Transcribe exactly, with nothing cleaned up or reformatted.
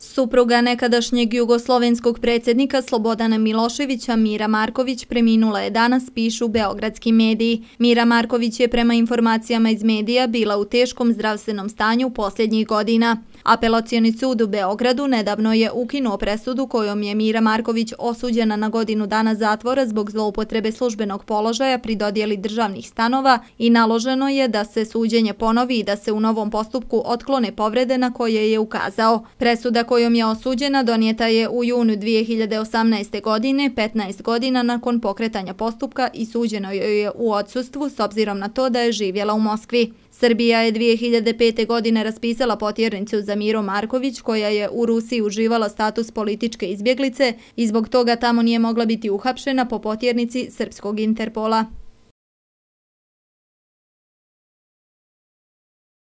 Supruga nekadašnjeg jugoslovenskog predsjednika Slobodana Miloševića, Mira Marković, preminula je danas, pišu beogradski mediji. Mira Marković je prema informacijama iz medija bila u teškom zdravstvenom stanju posljednjih godina. Apelacioni sud u Beogradu nedavno je ukinuo presudu kojom je Mira Marković osuđena na godinu dana zatvora zbog zloupotrebe službenog položaja pri dodjeli državnih stanova i naloženo je da se suđenje ponovi i da se u novom postupku otklone povrede na koje je ukazao. Presuda kojom je osuđena donijeta je u junu dvije hiljade osamnaeste. godine, petnaest godina nakon pokretanja postupka, i suđeno joj je u odsustvu s obzirom na to da je živjela u Moskvi. Srbija je dvije hiljade pete. godine raspisala potjernicu za Mirom Marković, koja je u Rusiji uživala status političke izbjeglice i zbog toga tamo nije mogla biti uhapšena po potjernici srpskog Interpola.